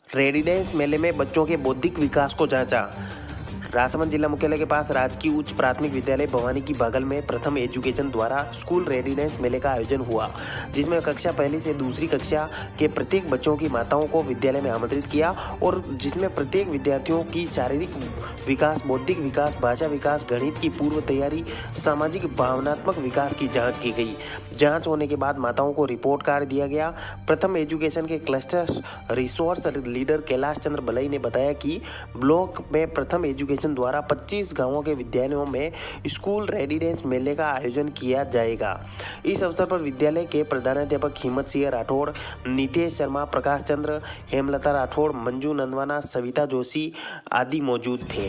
रेडिडेंस मेले में बच्चों के बौद्धिक विकास को जांचा। राजसमंद जिला मुख्यालय के पास राजकीय उच्च प्राथमिक विद्यालय भवानी की बगल में प्रथम एजुकेशन द्वारा स्कूल रेडिडेंस मेले का आयोजन हुआ, जिसमें कक्षा पहली से दूसरी कक्षा के प्रत्येक बच्चों की माताओं को विद्यालय में आमंत्रित किया और जिसमें प्रत्येक विद्यार्थियों की शारीरिक विकास, बौद्धिक विकास, भाषा विकास, गणित की पूर्व तैयारी, सामाजिक भावनात्मक विकास की जाँच की गई। जाँच होने के बाद माताओं को रिपोर्ट कार्ड दिया गया। प्रथम एजुकेशन के cluster resource leader Kailash Chandra Balai ने बताया कि ब्लॉक में प्रथम एजुकेशन द्वारा 25 गांवों के विद्यालयों में स्कूल रेडिडेंस मेले का आयोजन किया जाएगा। इस अवसर पर विद्यालय के प्रधानाध्यापक हिम्मत सिंह राठौड़, नितेश शर्मा, प्रकाश चंद्र, हेमलता राठौड़, मंजू नंदवाना, सविता जोशी आदि मौजूद थे।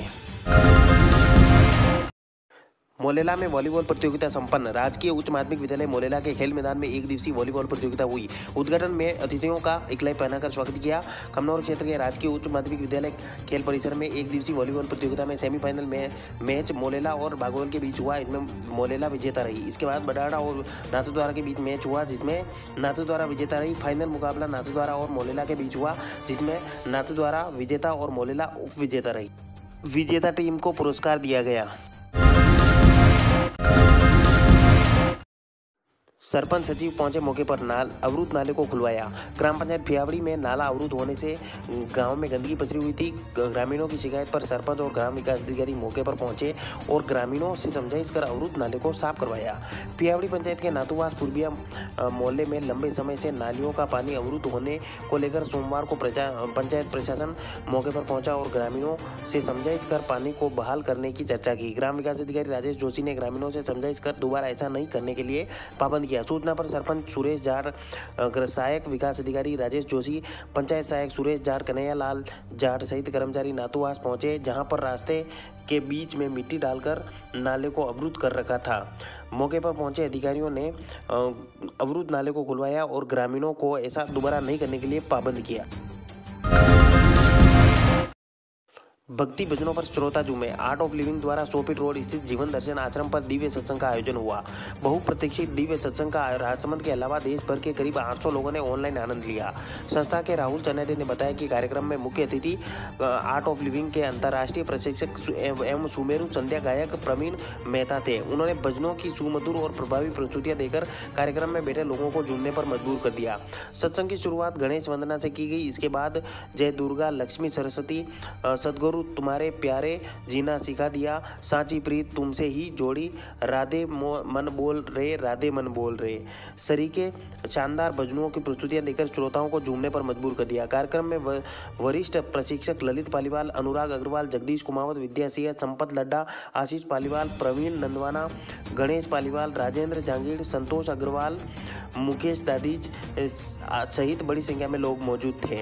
मोलेला में वॉलीबॉल प्रतियोगिता संपन्न। राजकीय उच्च माध्यमिक विद्यालय मोलेला के खेल मैदान में एक दिवसीय वॉलीबॉल प्रतियोगिता हुई। उद्घाटन में अतिथियों का इकलाई पहनाकर स्वागत किया। कमनौर क्षेत्र के राजकीय उच्च माध्यमिक विद्यालय खेल परिसर में एक दिवसीय वॉलीबॉल प्रतियोगिता में सेमीफाइनल में मैच मोलेला और बागोल के बीच हुआ। इसमें मोलेला विजेता रही। इसके बाद बडाड़ा और नाथद्वारा के बीच मैच हुआ, जिसमें नाथद्वारा विजेता रही। फाइनल मुकाबला नाथद्वारा और मोलेला के बीच हुआ, जिसमें नाथद्वारा विजेता और मोलेला उप विजेता रही। विजेता टीम को पुरस्कार दिया गया। सरपंच सचिव पहुंचे मौके पर अवरुद्ध नाले को खुलवाया। ग्राम पंचायत फियावड़ी में नाला अवरुद्ध होने से गांव में गंदगी पसरी हुई थी। ग्रामीणों की शिकायत पर सरपंच और ग्राम विकास अधिकारी मौके पर पहुंचे और ग्रामीणों से समझाइश कर अवरुद्ध नाले को साफ करवाया। फियावड़ी पंचायत के नाथुवास पूर्विया मोहल्ले में लंबे समय से नालियों का पानी अवरुद्ध होने को लेकर सोमवार को पंचायत प्रशासन मौके पर पहुंचा और ग्रामीणों से समझाइश कर पानी को बहाल करने की चर्चा की। ग्राम विकास अधिकारी राजेश जोशी ने ग्रामीणों से समझाइश कर दोबारा ऐसा नहीं करने के लिए पाबंद किया। सूचना पर सरपंच सुरेश जाट, सहायक विकास अधिकारी राजेश जोशी, पंचायत सहायक सुरेश जाट, कन्हैया लाल जाट सहित कर्मचारी नाथुवास पहुंचे, जहां पर रास्ते के बीच में मिट्टी डालकर नाले को अवरुद्ध कर रखा था। मौके पर पहुंचे अधिकारियों ने अवरुद्ध नाले को खुलवाया और ग्रामीणों को ऐसा दोबारा नहीं करने के लिए पाबंद किया। भक्ति भजनों पर श्रोता झूमे। आर्ट ऑफ लिविंग द्वारा सोपिट रोड स्थित जीवन दर्शन आश्रम पर दिव्य सत्संग का आयोजन हुआ। बहुप्रतीक्षित दिव्य सत्संग का राजसमंद के अलावा देश भर के करीब 800 लोगों ने ऑनलाइन आनंद लिया। संस्था के राहुल चन्यादे ने बताया कि कार्यक्रम में मुख्य अतिथि आर्ट ऑफ लिविंग के अंतर्राष्ट्रीय प्रशिक्षक एवं सुमेरु संध्या गायक प्रवीण मेहता थे। उन्होंने भजनों की सुमधुर और प्रभावी प्रस्तुतियां देकर कार्यक्रम में बैठे लोगों को झूमने पर मजबूर कर दिया। सत्संग की शुरुआत गणेश वंदना से की गई। इसके बाद जय दुर्गा, लक्ष्मी, सरस्वती, सदगुरु तुम्हारे प्यारे जीना सिखा दिया, सांची प्रीत तुमसे ही जोड़ी, राधे मन बोल रे, राधे मन बोल रे सरीके शानदार भजनों की प्रस्तुतियां देकर श्रोताओं को झूमने पर मजबूर कर दिया। कार्यक्रम में वरिष्ठ प्रशिक्षक ललित पालीवाल, अनुराग अग्रवाल, जगदीश कुमावत, विद्या सिंह, संपत लड्डा, आशीष पालीवाल, प्रवीण नंदवाना, गणेश पालीवाल, राजेंद्र जांगीड़, संतोष अग्रवाल, मुकेश दादीज सहित बड़ी संख्या में लोग मौजूद थे।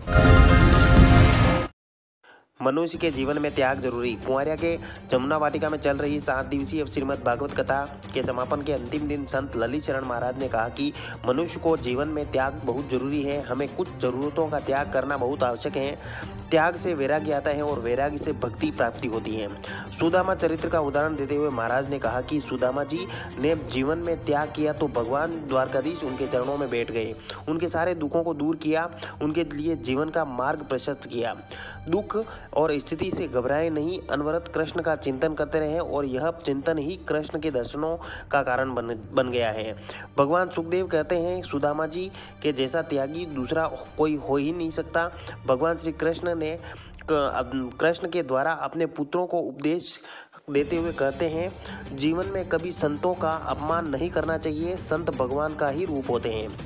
मनुष्य के जीवन में त्याग जरूरी। कुंवारिया के जमुना वाटिका में चल रही 7 दिवसीय श्रीमद् भागवत कथा के समापन के अंतिम दिन संत ललित शरण महाराज ने कहा कि मनुष्य को जीवन में त्याग बहुत जरूरी है। हमें कुछ जरूरतों का त्याग करना बहुत आवश्यक है। त्याग से वैराग्य आता है और वैराग्य से भक्ति प्राप्ति होती है। सुदामा चरित्र का उदाहरण देते हुए महाराज ने कहा कि सुदामा जी ने जीवन में त्याग किया तो भगवान द्वारकाधीश उनके चरणों में बैठ गए, उनके सारे दुखों को दूर किया, उनके लिए जीवन का मार्ग प्रशस्त किया। दुख और स्थिति से घबराए नहीं, अनवरत कृष्ण का चिंतन करते रहे और यह चिंतन ही कृष्ण के दर्शनों का कारण बन गया है। भगवान सुखदेव कहते हैं, सुदामा जी के जैसा त्यागी दूसरा कोई हो ही नहीं सकता। भगवान श्री कृष्ण ने कृष्ण के द्वारा अपने पुत्रों को उपदेश देते हुए कहते हैं, जीवन में कभी संतों का अपमान नहीं करना चाहिए। संत भगवान का ही रूप होते हैं।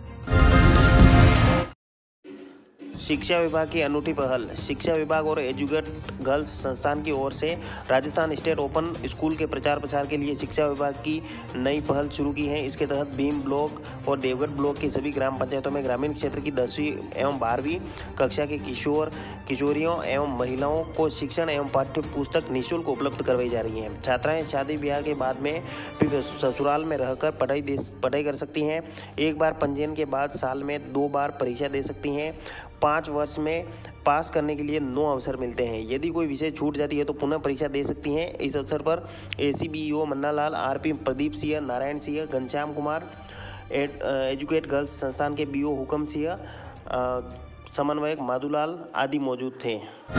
शिक्षा विभाग की अनूठी पहल। शिक्षा विभाग और एजुकेट गर्ल्स संस्थान की ओर से राजस्थान स्टेट ओपन स्कूल के प्रचार प्रसार के लिए शिक्षा विभाग की नई पहल शुरू की है। इसके तहत भीम ब्लॉक और देवगढ़ ब्लॉक की सभी ग्राम पंचायतों में ग्रामीण क्षेत्र की 10वीं एवं 12वीं कक्षा के किशोर किशोरियों एवं महिलाओं को शिक्षण एवं पाठ्य पुस्तक निःशुल्क उपलब्ध करवाई जा रही हैं। छात्राएं शादी ब्याह के बाद में भी ससुराल में रहकर पढ़ाई कर सकती हैं। एक बार पंजीयन के बाद साल में 2 बार परीक्षा दे सकती हैं। 5 वर्ष में पास करने के लिए 9 अवसर मिलते हैं। यदि कोई विषय छूट जाती है तो पुनः परीक्षा दे सकती हैं। इस अवसर पर ACBEO Mannalal, RP Pradeep Singh, Narayan Singh, Ghanshyam Kumar, educate girls संस्थान के BO हुकम सिंह, समन्वयक माधुलाल आदि मौजूद थे।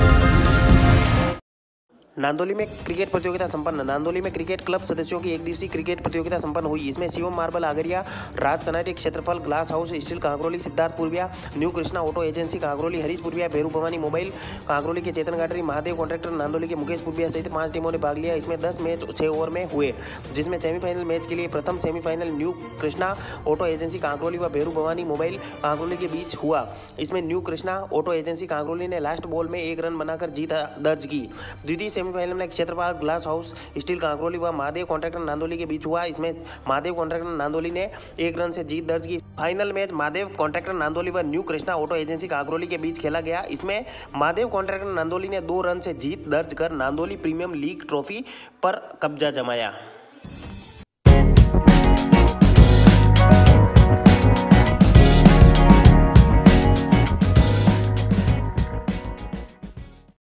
नांदोली में क्रिकेट प्रतियोगिता संपन्न। नांदोली में क्रिकेट क्लब सदस्यों की एक दिवसीय क्रिकेट प्रतियोगिता संपन्न हुई। इसमें शिवम मार्बल आगरिया, राज सनाटी क्षेत्रफल, glass house steel Kankroli, Siddharth Purviya, new Krishna auto agency Kankroli, Harish Purviya, Bhairu Bhavani mobile Kankroli के चेतन गाडरी, महादेव कॉन्ट्रैक्टर नांदोली के मुकेश पूर्विया सहित 5 टीमों ने भाग लिया। इसमें 10 मैच 6 ओवर में हुए, जिसमें सेमीफाइनल मैच के लिए प्रथम semifinal new Krishna auto agency Kankroli व भैरू भवानी मोबाइल कांकरोली के बीच हुआ। इसमें new Krishna auto agency Kankroli ने लास्ट बॉल में 1 रन बनाकर जीत दर्ज की। द्वितीय सेमीफाइनल में क्षेत्रफल ग्लास हाउस स्टील कांकरोली व महादेव कॉन्ट्रैक्टर नांदोली के बीच हुआ। इसमें महादेव कॉन्ट्रैक्टर नांदोली ने 1 रन से जीत दर्ज की। Final match Mahadev contractor Nandoli व new Krishna auto agency Kankroli के बीच खेला गया। इसमें महादेव कॉन्ट्रैक्टर नांदोली ने 2 रन से जीत दर्ज कर नांदोली प्रीमियम लीग ट्रॉफी पर कब्जा जमाया।